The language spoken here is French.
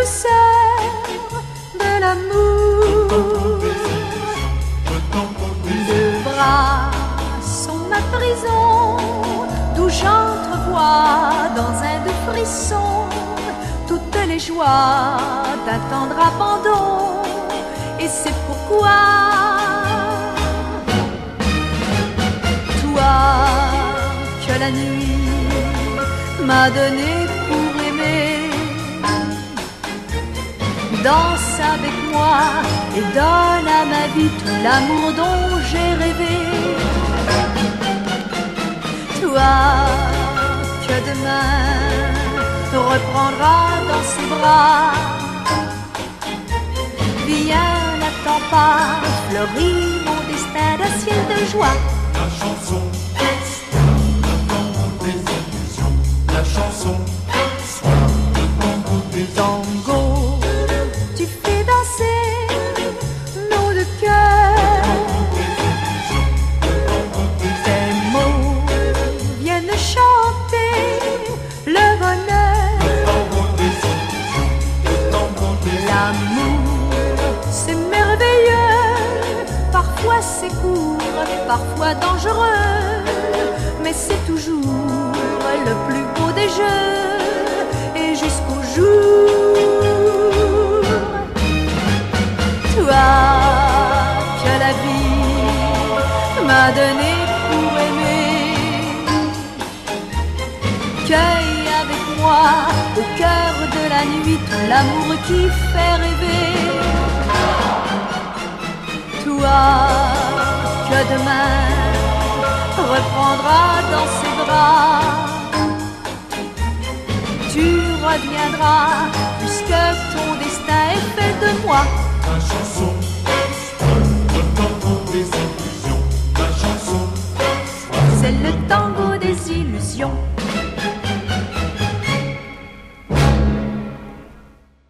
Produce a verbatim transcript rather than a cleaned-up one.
douceur de l'amour. Deux bras sont ma prison, d'où j'entrevois dans un de frisson toutes les joies d'un tendre abandon. Et c'est pourquoi toi que la nuit m'a donné pour aimer, danse avec moi et donne à ma vie tout l'amour dont j'ai rêvé. Toi que demain reprendra dans ses bras, viens, n'attends pas, fleuris mon destin d'un ciel de joie. La chanson tango des illusions, la chanson soir le tango des tango, tu fais danser nos deux cœurs. Tes mots viennent chanter le bonheur. L'amour, c'est merveilleux, parfois c'est court, parfois dangereux, mais c'est toujours le plus beau des jeux, et jusqu'au jour, toi que la vie m'a donné pour aimer, cueille avec moi au cœur de la nuit tout l'amour qui fait rêver. Toi que demain reprendra dans ses bras, tu reviendras puisque ton destin est fait de moi. La chanson le tango des illusions.